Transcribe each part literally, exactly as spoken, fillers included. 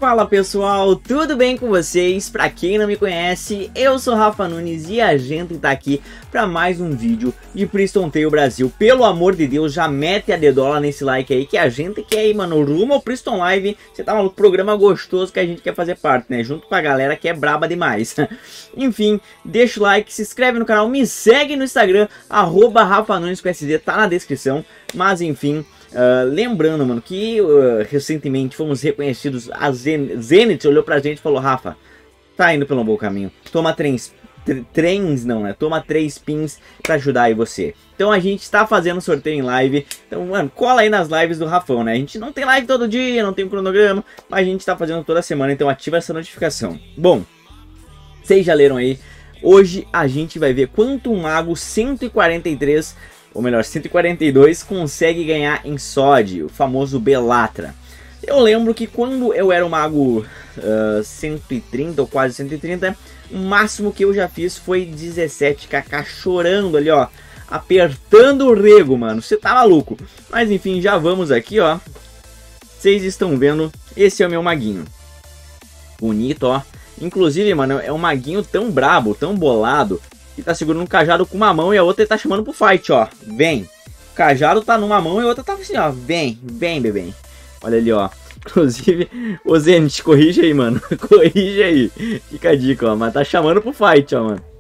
Fala pessoal, tudo bem com vocês? Pra quem não me conhece, eu sou Rafa Nunes e a gente tá aqui pra mais um vídeo de Priston Tale Brasil. Pelo amor de Deus, já mete a dedola nesse like aí que a gente quer ir, mano, rumo ao Priston Live. Você tá maluco? Programa gostoso que a gente quer fazer parte, né? Junto com a galera que é braba demais. Enfim, deixa o like, se inscreve no canal, me segue no Instagram, arroba Rafa Nunes com S D, tá na descrição. Mas enfim... Uh, lembrando, mano, que uh, recentemente fomos reconhecidos, a Zen Zenith olhou pra gente e falou: Rafa, tá indo pelo bom caminho, toma três, três não, né? Toma três pins pra ajudar aí você. Então a gente tá fazendo sorteio em live, então, mano, cola aí nas lives do Rafão, né? A gente não tem live todo dia, não tem um cronograma, mas a gente tá fazendo toda semana, então ativa essa notificação. Bom, vocês já leram aí, hoje a gente vai ver quanto um mago cento e quarenta e três... ou melhor, cento e quarenta e dois consegue ganhar em S O D, o famoso Belatra. Eu lembro que quando eu era o mago uh, cento e trinta ou quase cento e trinta, o máximo que eu já fiz foi dezessete kk chorando ali, ó, apertando o rego, mano. Você tá maluco? Mas enfim, já vamos aqui, ó. Vocês estão vendo, esse é o meu maguinho. Bonito, ó. Inclusive, mano, é um maguinho tão brabo, tão bolado, que tá segurando um cajado com uma mão e a outra ele tá chamando pro fight, ó. Vem. O cajado tá numa mão e a outra tá assim, ó. Vem, vem, bebê. Olha ali, ó. Inclusive, ô Zenith, corrige aí, mano. Corrige aí. Fica a dica, ó. Mas tá chamando pro fight, ó, mano.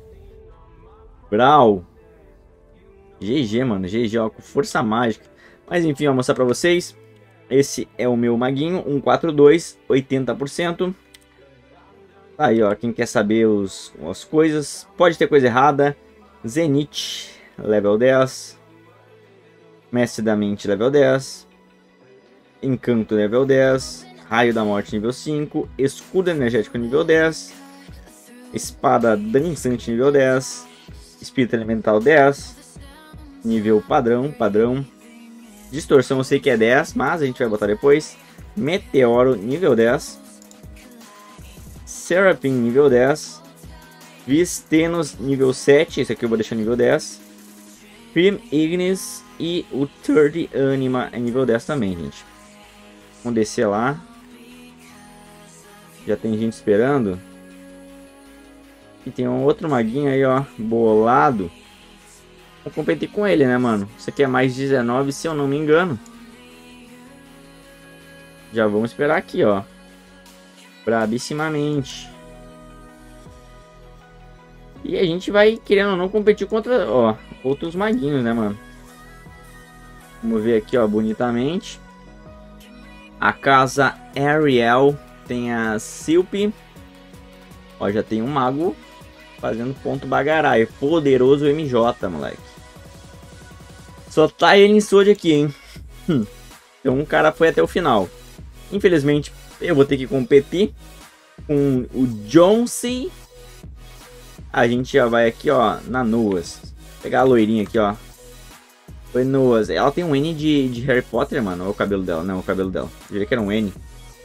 Brau. G G, mano. G G, ó. Com força mágica. Mas enfim, ó. Vou mostrar pra vocês. Esse é o meu maguinho. cento e quarenta e dois, oitenta por cento. Aí, ó, quem quer saber os, as coisas, pode ter coisa errada. Zenith, level dez. Mestre da Mente, level dez. Encanto, level dez. Raio da Morte, nível cinco. Escudo Energético, nível dez. Espada Dançante, nível dez. Espírito Elemental, dez. Nível padrão, padrão. Distorção eu sei que é dez, mas a gente vai botar depois. Meteoro, nível dez. Seraphim, nível dez. Vistenos, nível sete. Esse aqui eu vou deixar nível dez. Prim Ignis e o trinta Anima é nível dez também, gente. Vamos descer lá. Já tem gente esperando. E tem um outro maguinho aí, ó, bolado. Vou competir com ele, né, mano? Isso aqui é mais dezenove, se eu não me engano. Já vamos esperar aqui, ó. Brabissimamente. E a gente vai, querendo ou não, competir contra, ó, outros maguinhos, né, mano? Vamos ver aqui, ó, bonitamente. A casa Ariel tem a Silp. Ó, já tem um mago fazendo ponto bagarai. Poderoso M J, moleque. Só tá ele em S O D aqui, hein? Hum. Então um cara foi até o final. Infelizmente, eu vou ter que competir com o Jonesy. A gente já vai aqui, ó, na Noas. Pegar a loirinha aqui, ó. Foi Noas. Ela tem um N de, de Harry Potter, mano. Olha o cabelo dela. Não, o cabelo dela. Eu diria que era um N.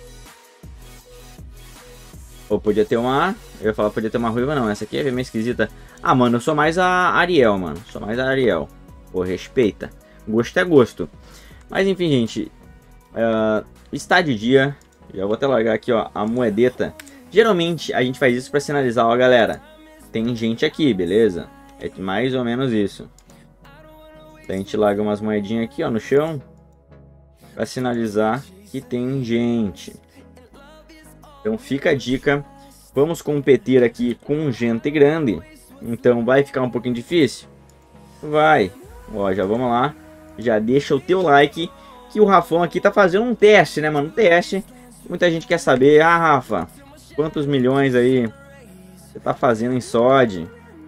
Ou podia ter uma... Eu ia falar podia ter uma ruiva, não. Essa aqui é meio esquisita. Ah, mano, eu sou mais a Ariel, mano. Sou mais a Ariel. Pô, respeita. Gosto é gosto. Mas enfim, gente. Uh, está de dia. Já vou até largar aqui, ó, a moedeta. Geralmente a gente faz isso para sinalizar, ó, galera, tem gente aqui, beleza? É mais ou menos isso. A gente larga umas moedinhas aqui, ó, no chão, para sinalizar que tem gente. Então fica a dica. Vamos competir aqui com gente grande. Então vai ficar um pouquinho difícil? Vai. Ó, já vamos lá. Já deixa o teu like, que o Rafão aqui tá fazendo um teste, né, mano? Um teste. Muita gente quer saber, ah, Rafa, quantos milhões aí você tá fazendo em S O D?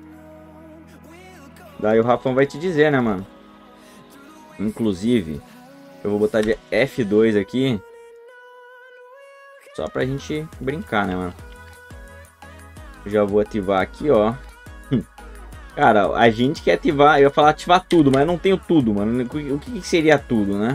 Daí o Rafão vai te dizer, né, mano? Inclusive, eu vou botar de F dois aqui, só pra gente brincar, né, mano? Já vou ativar aqui, ó. Cara, a gente quer ativar, eu ia falar ativar tudo, mas eu não tenho tudo, mano. O que seria tudo, né?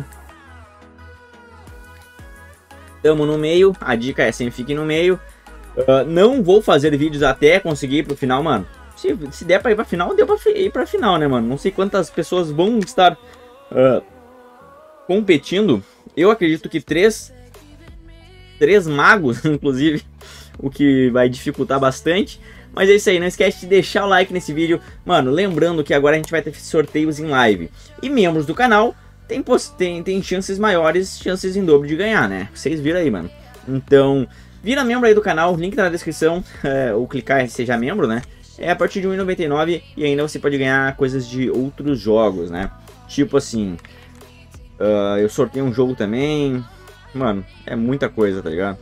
Tamo no meio, a dica é sempre fique no meio. Uh, não vou fazer vídeos até conseguir ir pro final, mano. Se, se der pra ir pra final, deu pra ir pra final, né, mano? Não sei quantas pessoas vão estar uh, competindo. Eu acredito que três três magos, inclusive, o que vai dificultar bastante. Mas é isso aí, não esquece de deixar o like nesse vídeo. Mano, lembrando que agora a gente vai ter sorteios em live. E membros do canal tem, tem, tem chances maiores, chances em dobro de ganhar, né? Vocês viram aí, mano. Então, vira membro aí do canal, link tá na descrição. É, ou clicar em seja membro, né? É a partir de um real e noventa e nove centavos e ainda você pode ganhar coisas de outros jogos, né? Tipo assim, uh, eu sorteio um jogo também. Mano, é muita coisa, tá ligado?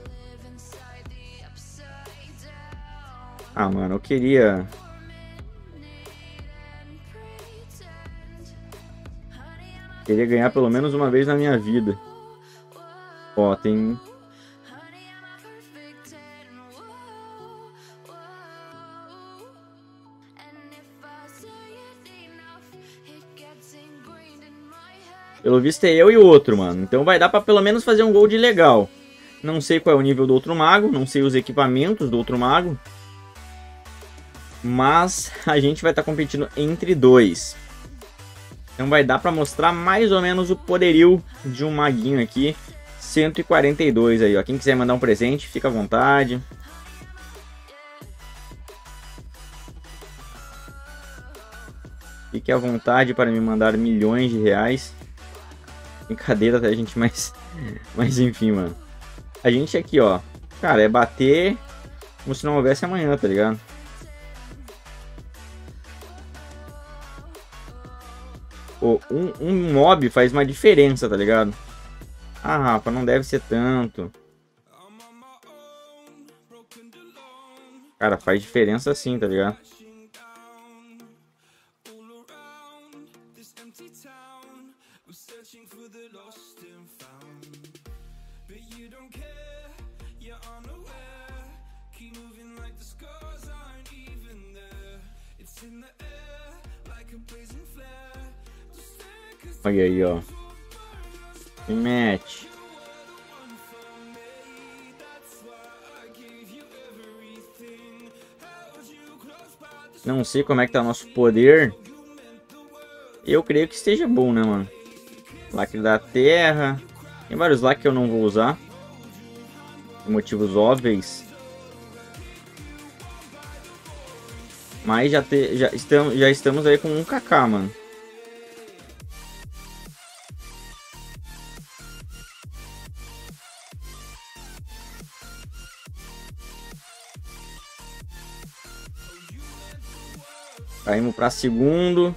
Ah, mano, eu queria... Queria ganhar pelo menos uma vez na minha vida. Ó, tem... Pelo visto é eu e o outro, mano. Então vai dar pra pelo menos fazer um gold legal. Não sei qual é o nível do outro mago. Não sei os equipamentos do outro mago. Mas a gente vai estar tá competindo entre dois. Então vai dar pra mostrar mais ou menos o poderio de um maguinho aqui. cento e quarenta e dois aí, ó. Quem quiser mandar um presente, fica à vontade. Fique à vontade para me mandar milhões de reais. Brincadeira, tá, gente? Mas, mas enfim, mano. A gente aqui, ó. Cara, é bater como se não houvesse amanhã, tá ligado? Pô, um, um mob faz uma diferença, tá ligado? Ah, Rafa, não deve ser tanto. Cara, faz diferença sim, tá ligado? Olha aí, ó. E mete. Não sei como é que tá nosso poder. Eu creio que esteja bom, né, mano? Lacre da terra. Tem vários lacres que eu não vou usar. Por motivos óbvios. Mas já, te, já, estamos, já estamos aí com um K K, mano. Caímos para segundo.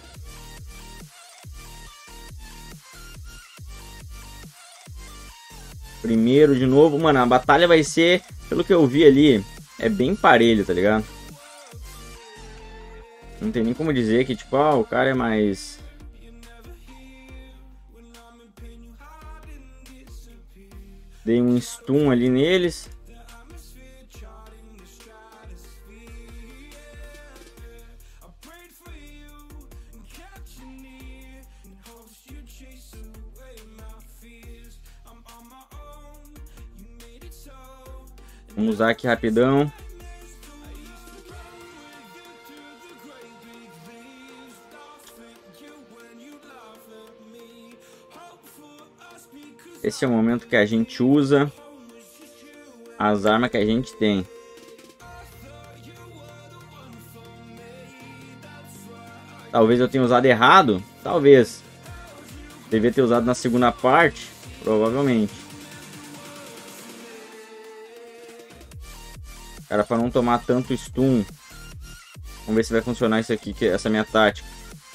Primeiro de novo. Mano, a batalha vai ser, pelo que eu vi ali, é bem parelho, tá ligado? Não tem nem como dizer que, tipo, ah, o cara é mais... Dei um stun ali neles. Vamos usar aqui rapidão. Esse é o momento que a gente usa as armas que a gente tem. Talvez eu tenha usado errado. Talvez. Devia ter usado na segunda parte. Provavelmente. Cara, para não tomar tanto stun. Vamos ver se vai funcionar isso aqui, que essa minha tática.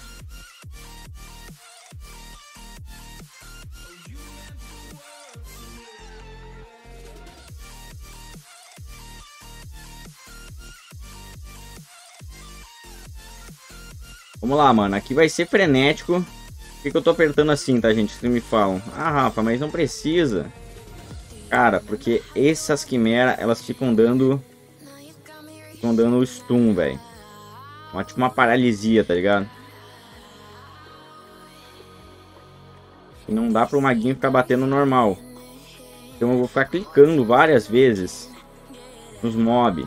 Vamos lá, mano. Aqui vai ser frenético. Por que, que eu tô apertando assim, tá, gente? Vocês me falam. Ah, Rafa, mas não precisa. Cara, porque essas quimeras, elas ficam dando... Ficam dando stun, velho. Tipo uma paralisia, tá ligado? E não dá pro maguinho ficar batendo normal. Então eu vou ficar clicando várias vezes nos mob.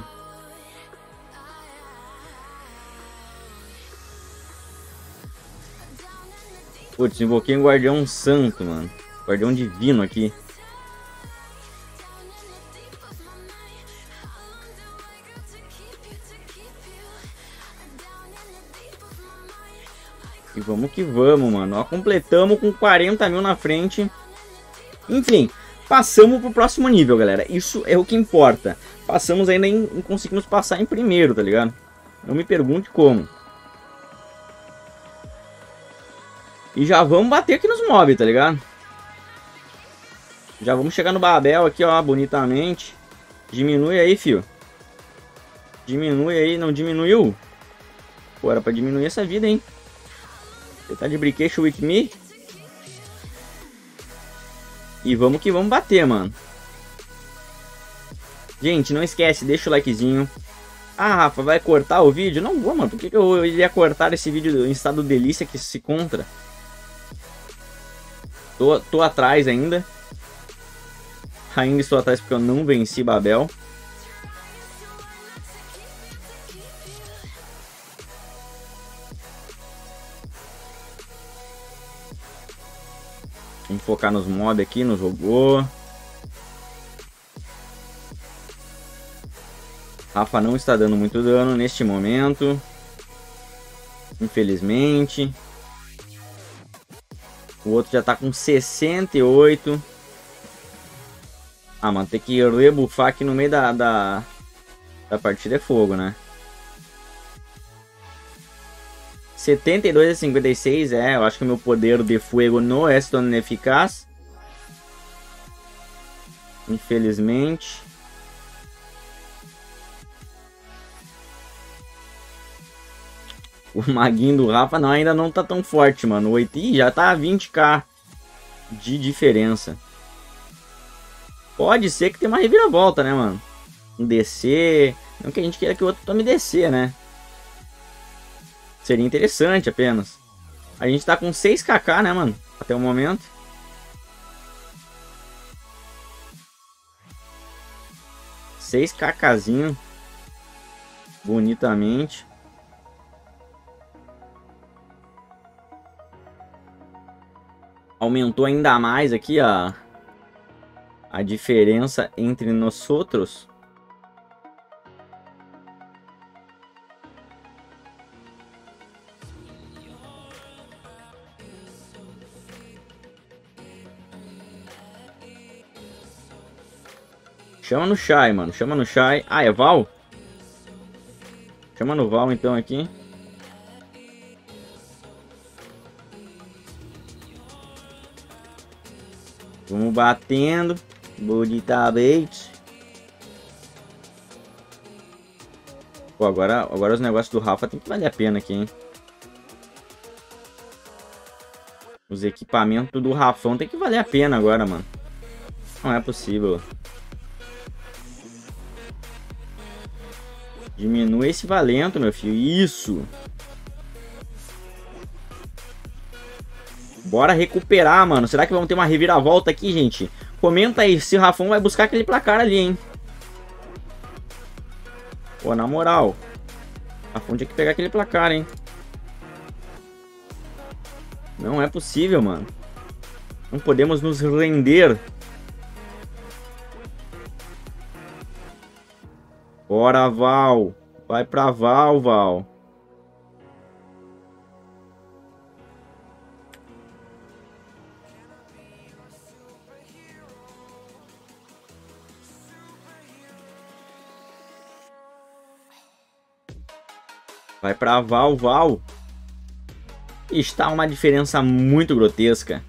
Putz, invoquei um guardião santo, mano. Guardião divino aqui. E vamos que vamos, mano. Ó, completamos com quarenta mil na frente. Enfim, passamos pro próximo nível, galera. Isso é o que importa. Passamos ainda em, em conseguimos passar em primeiro, tá ligado? Não me pergunte como. E já vamos bater aqui nos mobs, tá ligado? Já vamos chegar no Babel aqui, ó, bonitamente. Diminui aí, fio. Diminui aí, não diminuiu? Pô, era pra diminuir essa vida, hein? Você tá de brinquedo with me? E vamos que vamos bater, mano. Gente, não esquece, deixa o likezinho. Ah, Rafa, vai cortar o vídeo? Não vou, mano. Por que eu iria cortar esse vídeo em estado delícia que se contra? Tô, tô atrás ainda. Ainda estou atrás porque eu não venci Babel. Vamos focar nos mobs aqui, nos robôs. Rafa não está dando muito dano neste momento. Infelizmente. O outro já tá com sessenta e oito. Ah, mano, tem que rebufar aqui no meio da, da, da partida é fogo, né? setenta e dois a cinquenta e seis, é, eu acho que o meu poder de fogo não é tão eficaz. Infelizmente. O maguinho do Rafa não, ainda não tá tão forte, mano. oito, ih, já tá a vinte k de diferença. Pode ser que tenha uma reviravolta, né, mano? Um D C. Não que a gente queira que o outro tome D C, né? Seria interessante apenas. A gente tá com seis k, né, mano? Até o momento. seis kzinho. Bonitamente. Aumentou ainda mais aqui a, a diferença entre nós outros. Chama no Shai, mano. Chama no Shai. Ah, é Val? Chama no Val, então, aqui. Vamos batendo. Bonitamente. Pô, agora, agora os negócios do Rafa tem que valer a pena aqui, hein? Os equipamentos do Rafão tem que valer a pena agora, mano. Não é possível. Diminui esse valento, meu filho. Isso. Bora recuperar, mano. Será que vamos ter uma reviravolta aqui, gente? Comenta aí se o Rafão vai buscar aquele placar ali, hein? Pô, na moral. O Rafão tinha que pegar aquele placar, hein? Não é possível, mano. Não podemos nos render. Bora, Val. Vai pra Val, Val. Vai pra Val, Val. Está uma diferença muito grotesca.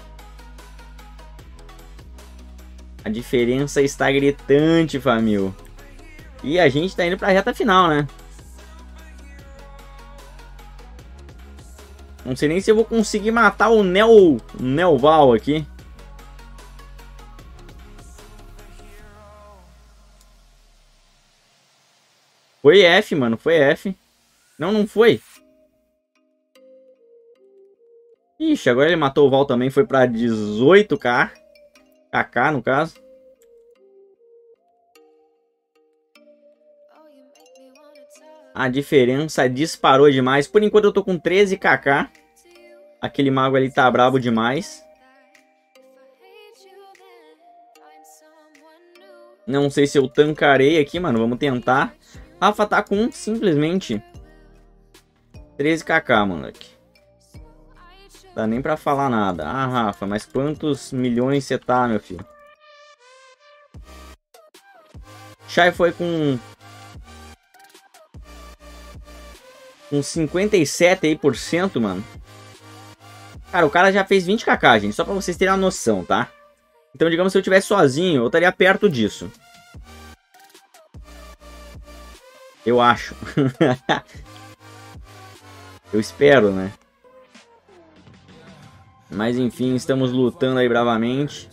A diferença está gritante, família. E a gente tá indo pra reta final, né? Não sei nem se eu vou conseguir matar o Nel... Nelval aqui. Foi F, mano. Foi F. Não, não foi. Ixi, agora ele matou o Val também. Foi pra dezoito k. K K, no caso. A diferença disparou demais. Por enquanto eu tô com treze k. Aquele mago ali tá brabo demais. Não sei se eu tancarei aqui, mano. Vamos tentar. Rafa tá com simplesmente treze k, moleque. Dá nem pra falar nada. Ah, Rafa, mas quantos milhões você tá, meu filho? Shai foi com... Com cinquenta e sete aí por cento, mano. Cara, o cara já fez vinte kk, gente. Só pra vocês terem uma noção, tá? Então, digamos, se eu tivesse sozinho, eu estaria perto disso. Eu acho. Eu espero, né? Mas, enfim, estamos lutando aí bravamente.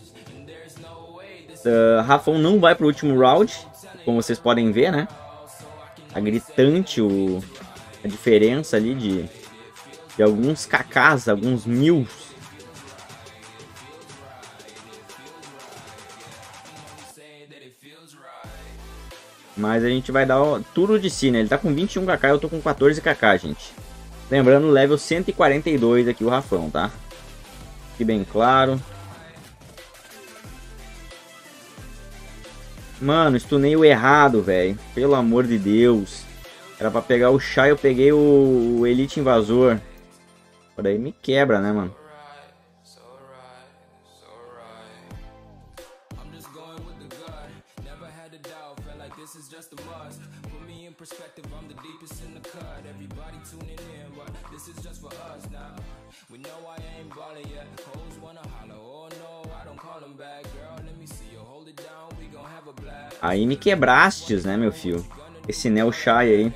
Uh, Rafão não vai pro último round, como vocês podem ver, né? Tá gritante o... a diferença ali de, de alguns kk's, alguns mil. Mas a gente vai dar ó, tudo de si, né? Ele tá com vinte e um kk, eu tô com quatorze kk, gente. Lembrando, level cento e quarenta e dois aqui o Rafão, tá? Fique bem claro. Mano, stunei o errado, velho. Pelo amor de Deus. Era pra pegar o Shai, eu peguei o, o Elite Invasor. Por aí me quebra, né, mano? Aí me quebrastes, né, meu filho? Esse Neo Shai aí.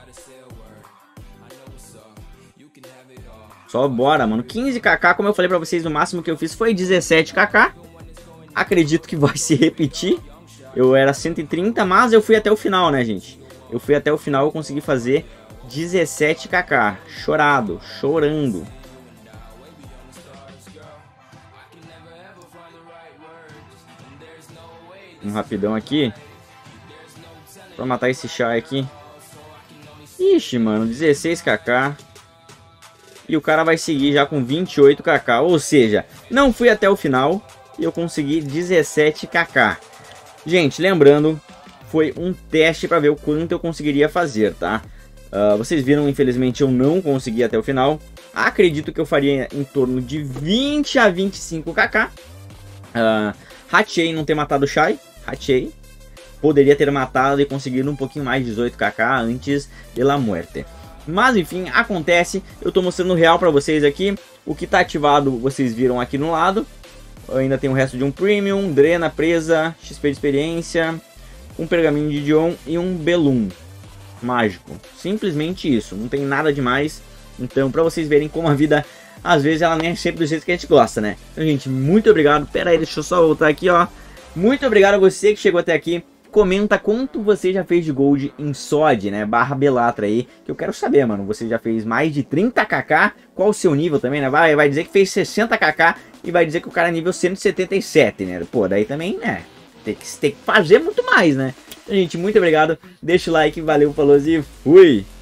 Só bora, mano. quinze kk, como eu falei pra vocês, o máximo que eu fiz foi dezessete kk. Acredito que vai se repetir. Eu era cento e trinta, mas eu fui até o final, né, gente? Eu fui até o final, eu consegui fazer dezessete kk. Chorado, chorando. Um rapidão aqui. Pra matar esse Shai aqui. Ixi, mano, dezesseis kk. E o cara vai seguir já com vinte e oito kk. Ou seja, não fui até o final e eu consegui dezessete kk. Gente, lembrando, foi um teste para ver o quanto eu conseguiria fazer, tá? Uh, vocês viram, infelizmente, eu não consegui até o final. Acredito que eu faria em torno de vinte a vinte e cinco kk. Uh, Ratei não ter matado o Shai. Ratei. Poderia ter matado e conseguido um pouquinho mais de dezoito kk antes de La Muerte. Mas enfim, acontece. Eu tô mostrando o real pra vocês aqui. O que tá ativado, vocês viram aqui no lado. Eu ainda tem o resto de um Premium, Drena presa, X P de experiência, um pergaminho de Dion e um Belum mágico. Simplesmente isso, não tem nada demais. Então, pra vocês verem como a vida, às vezes, ela nem é sempre do jeito que a gente gosta, né? Então, gente, muito obrigado. Pera aí, deixa eu só voltar aqui, ó. Muito obrigado a você que chegou até aqui. Comenta quanto você já fez de gold em S O D, né? Barra Belatra aí. Que eu quero saber, mano. Você já fez mais de trinta kk? Qual o seu nível também, né? Vai, vai dizer que fez sessenta kk e vai dizer que o cara é nível cento e setenta e sete, né? Pô, daí também, né? Tem que, tem que fazer muito mais, né? Então, gente, muito obrigado. Deixa o like, valeu, falou e fui!